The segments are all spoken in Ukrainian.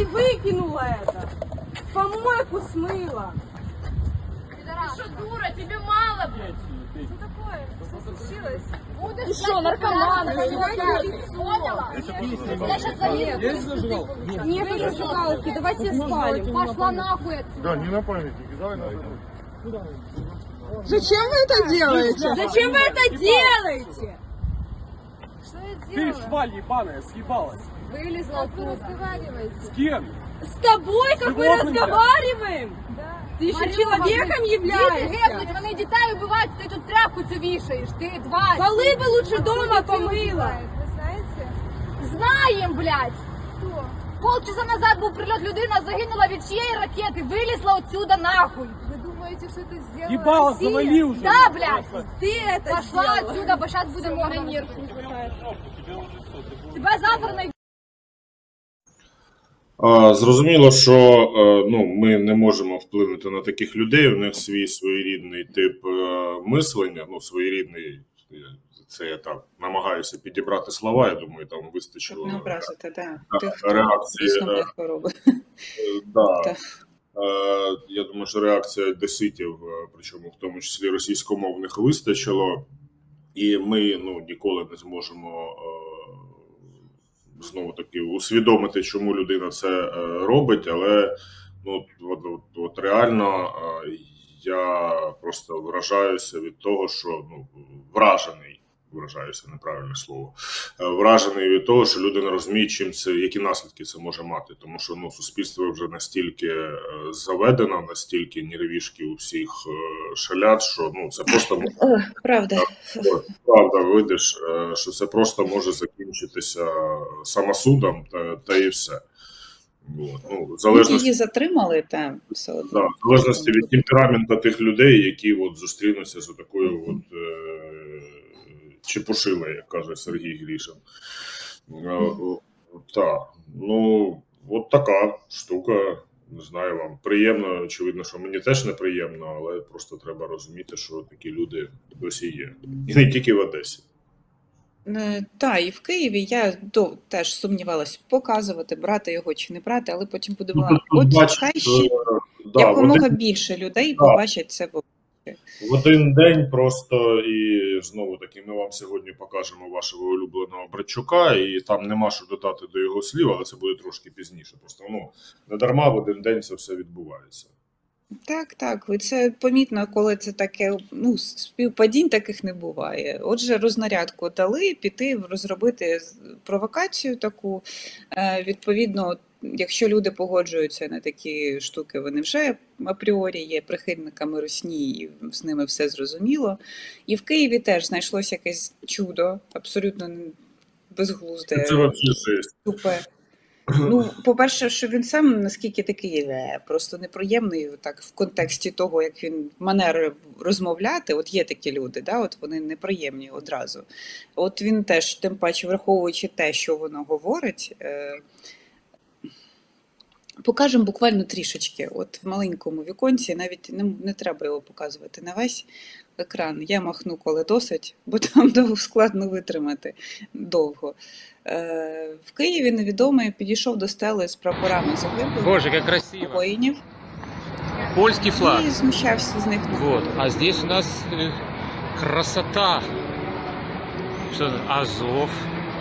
выкинула это. В помойку смыла. Ты что, дура, тебе мало, блядь? Что такое? Что случилось? Ты что, наркоман? Поняла? Я сейчас залезу. Нет уже зажигалки, давайте спалим. Пошла нахуй отсюда. Да, не на памятнике, давай на Зачем вы это делаете? Зачем вы это делаете? Что я Ты, делала? шваль ебаная, съебалась. Вылезла оттуда. С кем? С тобой как мы Животным, разговариваем? Ты еще человеком Діти являешься? гепнуть, вони дітей вбивають, ти тут тряпку цю вішаєш, ти тварь. Полы бы лучше дома помыла. Вы знаете, Знаєм, блядь. кто? Полчаса назад був прильот, людина загинула від чиєї ракети, вилізла отсюда нахуй. Вы думаете, что это сделала Ебало, Россия? завали уже. Да, блядь. Ты это Пошла сделала. отсюда, бо зараз буде На морда. нерв не хватает. Тебе завтра не... Зрозуміло, що ми не можемо вплинути на таких людей, у них свій своєрідний тип мислення, своєрідний, це я так намагаюся підібрати слова, я думаю, там вистачило Не образити, тих, хто реакції. дійсно має хвороби. Да. Я думаю, що реакція одеситів, причому в тому числі російськомовних, вистачило, і ми ніколи не зможемо знову таки усвідомити, чому людина це робить, але от реально я просто вражаюся від того, що вражаюся, неправильне слово, вражений від того, що люди не розуміють, чим це, які наслідки це може мати, тому що суспільство вже настільки заведено, настільки нервішки у всіх шалять, що це просто Правда. правда, видиш, що це просто може закінчитися самосудом та і все. Її затримали, все одно. В залежності від темпераменту тих людей, які зустрінуться з такою чепушилою, як каже Сергій Грішин. От така штука. Не знаю, вам приємно, очевидно, що мені теж неприємно, але просто треба розуміти, що такі люди досі є. І не тільки в Одесі. Так, і в Києві я теж сумнівалась показувати, брати його чи не брати, але потім подумала, хай ще якомога більше людей побачать це в обличчя. В один день просто, і знову таки, ми вам сьогодні покажемо вашого улюбленого Братчука, і там нема що додати до його слів, але це буде трошки пізніше. Просто, не дарма в один день це все відбувається. Так, і це помітно, коли це таке, співпадінь таких не буває. Отже, рознарядку дали, піти, розробити провокацію таку, відповідно, якщо люди погоджуються на такі штуки, вони вже апріорі є прихильниками русні, і з ними все зрозуміло. І в Києві теж знайшлося якесь чудо, абсолютно безглузде, Це взагалі жесть. тупе. По-перше, що він сам наскільки такий просто неприємний так, в контексті того, як він манер розмовляти, от є такі люди, от вони неприємні одразу. От він теж, тим паче, враховуючи те, що воно говорить, покажемо буквально трішечки. От в маленькому віконці, навіть не треба його показувати на весь екран. Я махну, коли досить, бо там складно витримати довго. В Києві невідомий підійшов до стели з прапорами загиблих. Боже, как красиво. Воїнів. Польский флаг. І знущався з них. Вот. А здесь у нас красота. Что это? Азов.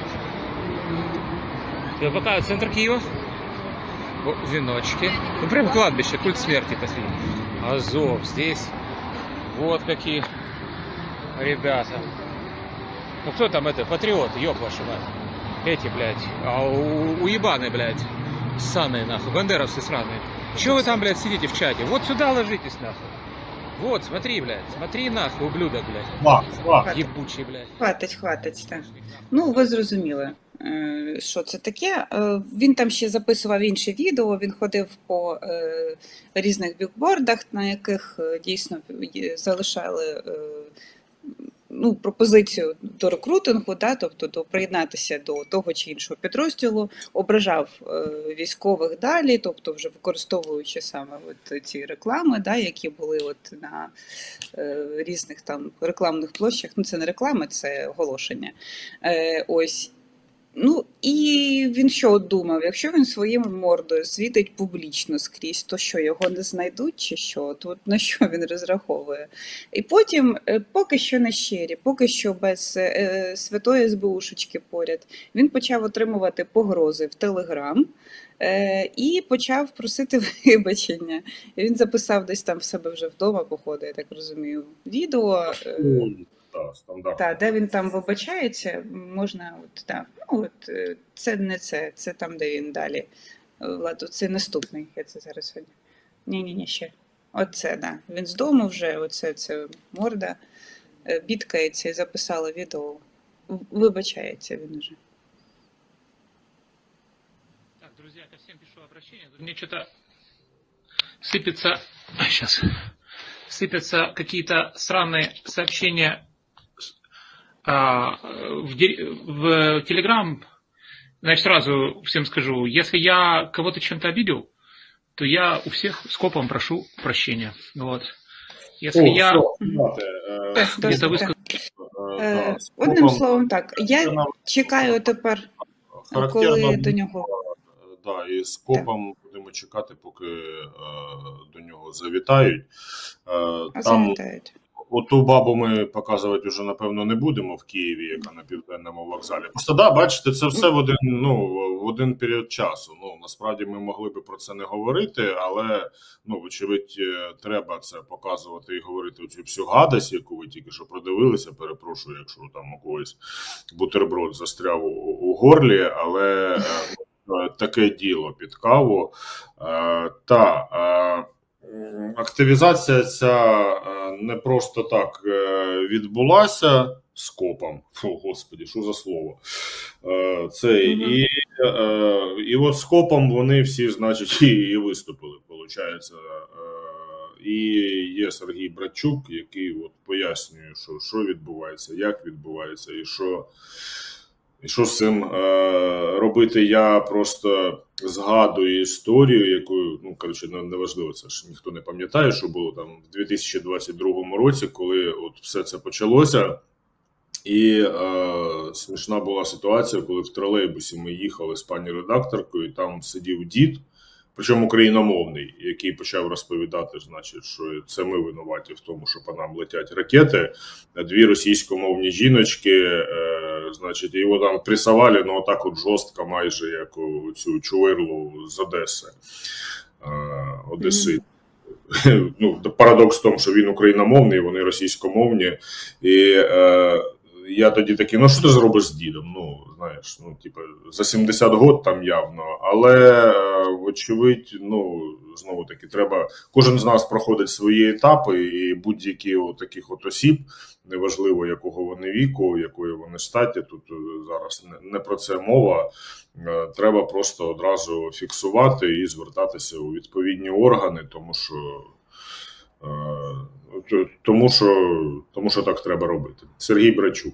Я пока центр Киева. Веночки. Прям кладбище, культ смерти посреди. Азов. Здесь вот какие ребята. Кто там патриоты, ёб вашу мать. Эти, блядь, уебаны, блядь, ссаные, нахуй, бандеровцы сраные. Чё вы там, блядь, сидите в чате? Вот сюда ложитесь, нахуй. Вот, смотри, блядь, смотри, нахуй, ублюдок, блядь. Ебучий, блядь. Хватить, так. Ви зрозуміли, що це таке. Він там ще записував інше відео, він ходив по різних бікбордах, на яких дійсно залишали пропозицію до рекрутингу, тобто до приєднатися до того чи іншого підрозділу, ображав військових далі, тобто вже використовуючи саме ці реклами, які були на різних там рекламних площах. Це не реклами, це оголошення. Ось. Ну, і він що думав? Якщо він своїм мордою світить публічно скрізь, то що, його не знайдуть чи що? Тут на що він розраховує? І потім, поки що на щирі, поки що без святої СБУшечки поряд, він почав отримувати погрози в Телеграм і почав просити вибачення. І він записав десь там в себе вже вдома, походу, я так розумію, відео. Так, де він там вибачається, можна, от, так, ну, от, це не це, це там, де він далі. Влад, це наступний, я це зараз сьогодні. Ні, ще. Оце, да. Він з дому вже, оце, це морда, бідкається і записала відео. Вибачається він уже. Так, друзья, ко всем пишу обращение. Мне что-то сыпется... Сейчас. Сыпятся какие-то странные сообщения в Телеграм. Значит, сразу всем скажу, если я кого-то чем-то обидел, то я у всех скопом прошу прощения. Вот. Если я где-то высказал... Одним словом, так, я чекаю тепер, коли до нього... Да, і з копом будемо чекати, поки до нього завітають. Завітають. Оту бабу ми показувати вже, напевно, не будемо в Києві, яка на Південному вокзалі. Просто, да, бачите, це все в один період часу. Ну, насправді ми могли би про це не говорити, але, ну, вочевидь, треба це показувати і говорити оцю всю гадость, яку ви тільки що продивилися, перепрошую, якщо там у когось бутерброд застряв у горлі, але таке діло під каву. Активізація ця не просто так відбулася з копом. Фу, господі, що за слово. І от з копом вони всі, значить, і виступили, виходить. І є Сергій Братчук, який от пояснює, що відбувається, як відбувається, і що з цим робити. Я просто згадую історію, яку, ну, коротше, неважливо, це ж ніхто не пам'ятає, що було там в 2022 році, коли от все це почалося. І смішна була ситуація, коли в тролейбусі ми їхали з пані редакторкою, і там сидів дід, причому україномовний, який почав розповідати, значить, що це ми винуваті в тому, що по нам летять ракети, а дві російськомовні жіночки, значить, його там пресували, ну, отак от жорстко, майже, як у цю Чувирлу з Одеси, Одеси. Ну, парадокс в тому, що він україномовний, вони російськомовні, і я тоді такий, ну, що ти зробиш з дідом? Ну, знаєш, ну, типу, за 70 год там явно, але, вочевидь, ну, знову таки, треба, кожен з нас проходить свої етапи, і будь-які от таких от осіб, неважливо, якого вони віку, якої вони статі, тут зараз не про це мова, треба просто одразу фіксувати і звертатися у відповідні органи, тому що так треба робити. Сергій Братчук.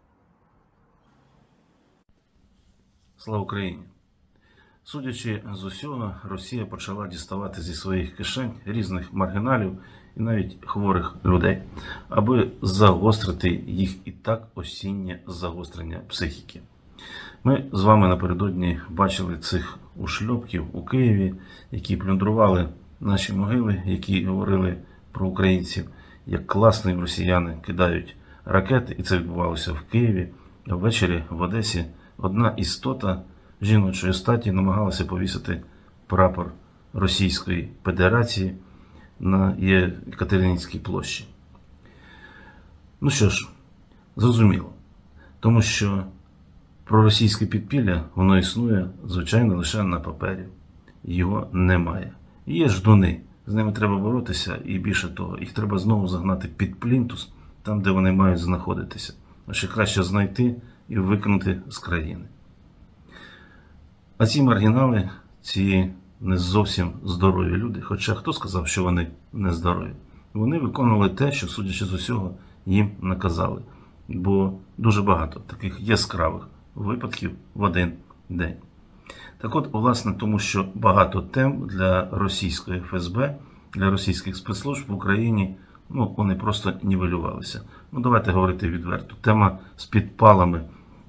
Слава Україні! Судячи з усього, Росія почала діставати зі своїх кишень різних маргіналів і навіть хворих людей, аби загострити їх і так осіннє загострення психіки. Ми з вами напередодні бачили цих ушльопків у Києві, які плюндрували наші могили, які говорили про українців, як класно росіяни кидають ракети, і це відбувалося в Києві. А ввечері в Одесі одна істота жіночої статі намагалася повісити прапор Російської Федерації на Єкатерининській площі. Ну що ж, зрозуміло, тому що проросійське підпілля, воно існує, звичайно, лише на папері. Його немає. Є ждуни, з ними треба боротися, і більше того, їх треба знову загнати під плінтус, там, де вони мають знаходитися. А ще краще знайти і викинути з країни. А ці маргінали, ці не зовсім здорові люди, хоча хто сказав, що вони не здорові, вони виконували те, що, судячи з усього, їм наказали. Бо дуже багато таких яскравих випадків в один день. Так от, власне, тому що багато тем для російської ФСБ, для російських спецслужб в Україні, ну, вони просто нівелювалися. Ну, давайте говорити відверто. Тема з підпалами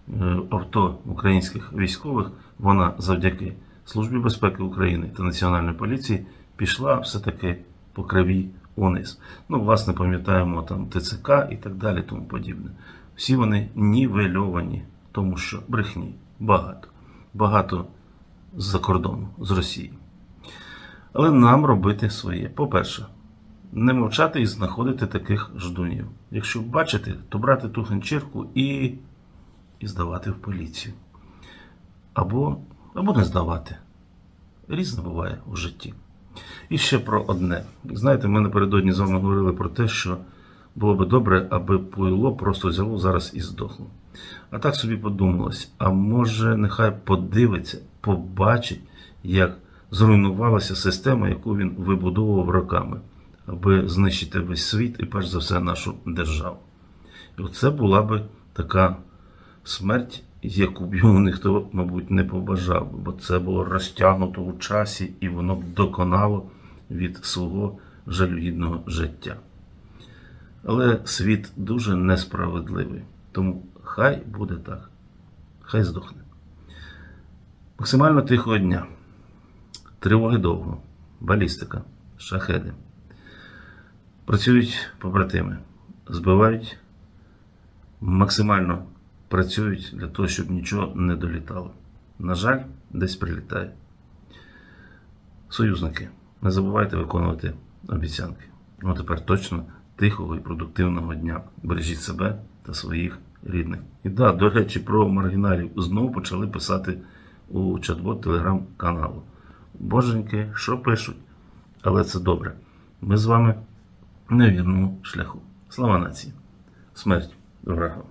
авто українських військових, вона завдяки Службі безпеки України та Національної поліції пішла все-таки по кривій униз. Ну, власне, пам'ятаємо там ТЦК і так далі, тому подібне. Всі вони нівельовані, тому що брехні багато. Багато з-за кордону, з Росії. Але нам робити своє. По-перше, не мовчати і знаходити таких ждунів. Якщо бачите, то брати ту ганчірку і здавати в поліцію. Або не здавати. Різне буває у житті. І ще про одне. Знаєте, ми напередодні з вами говорили про те, що було би добре, аби пуйло просто взяло зараз і здохло. А так собі подумалось, а може нехай подивиться, побачить, як зруйнувалася система, яку він вибудовував роками, аби знищити весь світ і, перш за все, нашу державу. І оце була би така смерть, яку б йому ніхто, мабуть, не побажав, бо це було розтягнуто у часі і воно б доконало від свого жалюгідного життя. Але світ дуже несправедливий, тому хай буде так, хай здохне. Максимально тихого дня, тривоги довго, балістика, шахеди. Працюють побратими, збивають, максимально працюють для того, щоб нічого не долітало. На жаль, десь прилітає. Союзники, не забувайте виконувати обіцянки. Ну, тепер точно тихого і продуктивного дня. Бережіть себе та своїх рідних. І да, до речі, про маргіналів знову почали писати у чат-бот телеграм-каналу. Боженьки, що пишуть? Але це добре. Ми з вами на вірному шляху. Слава нації! Смерть ворогам!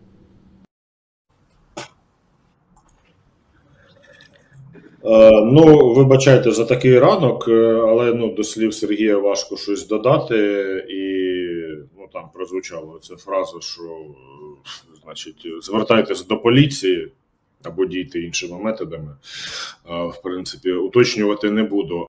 Ну, вибачайте за такий ранок, але до слів Сергія важко щось додати. І там прозвучала ця фраза, що значить, звертайтесь до поліції або дійте іншими методами. В принципі, уточнювати не буду.